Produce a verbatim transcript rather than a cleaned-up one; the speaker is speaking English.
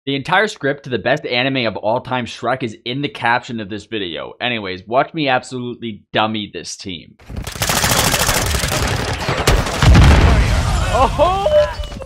The entire script to the best anime of all time, Shrek, is in the caption of this video. Anyways, watch me absolutely dummy this team. Oh!